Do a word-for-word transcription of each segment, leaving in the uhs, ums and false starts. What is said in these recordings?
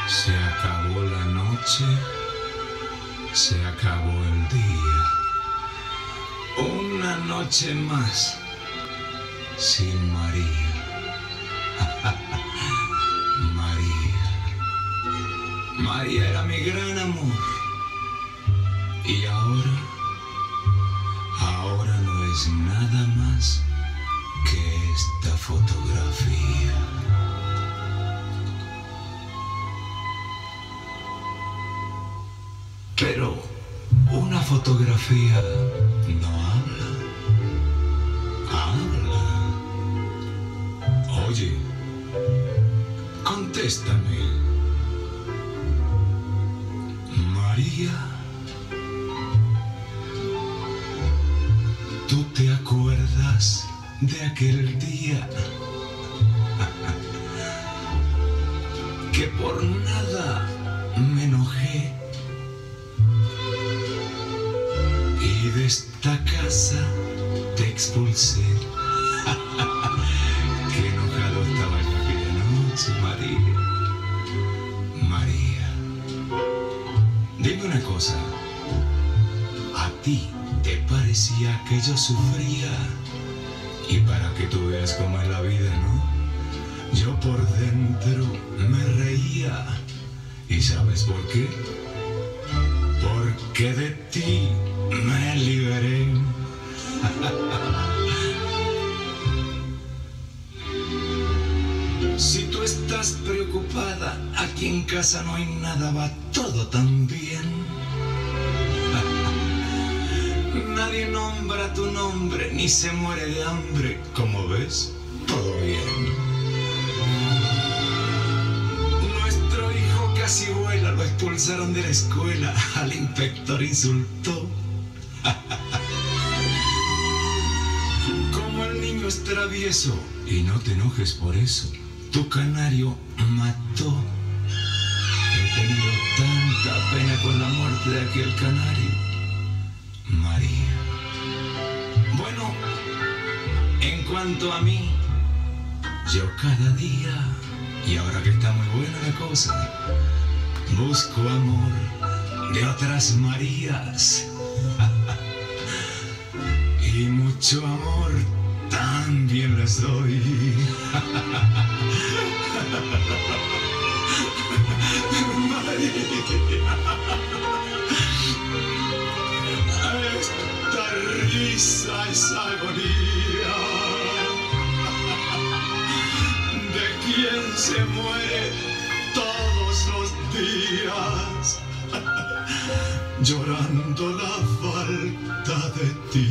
Se acabó la noche, se acabó el día. Una noche más sin María. María. María era mi gran amor. Y ahora, ahora no es nada más que esta fotografía. Pero una fotografía no habla. Habla. Oye, contéstame. María, ¿tú te acuerdas de aquel día que por nada me enojé y de esta casa te expulsé? Qué enojado estaba en aquella noche, María. María, dime una cosa. ¿A ti te parecía que yo sufría? Y para que tú veas cómo es la vida, ¿no? Yo por dentro me reía. ¿Y sabes por qué? Porque de ti me liberé. Si tú estás preocupada, aquí en casa no hay nada, va todo tan bien. Nadie nombra tu nombre, ni se muere de hambre. Como ves, todo bien. Nuestro hijo casi vuela, lo expulsaron de la escuela, al inspector insultó. Como el niño es travieso, y no te enojes por eso, tu canario mató. He tenido tanta pena con la muerte de aquel canario. María. Bueno, en cuanto a mí, yo cada día, y ahora que está muy buena la cosa, busco amor de otras Marías. Y mucho amor también les doy. María. Esta risa es agonía de quien se muere todos los días, llorando la falta de ti.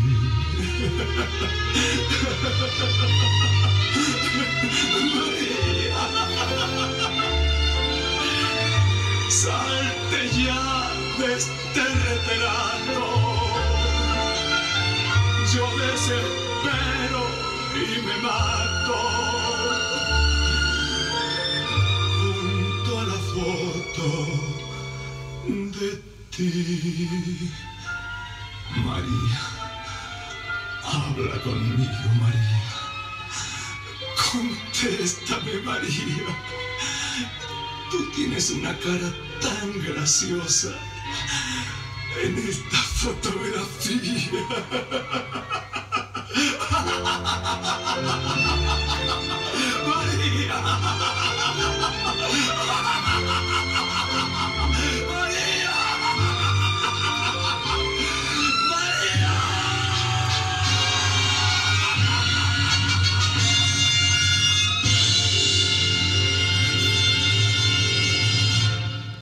María, salte ya de este retrato. Yo desespero y me mato junto a la foto de ti. María, habla conmigo, María. Contéstame, María. Tú tienes una cara tan graciosa en esta fotografía. María.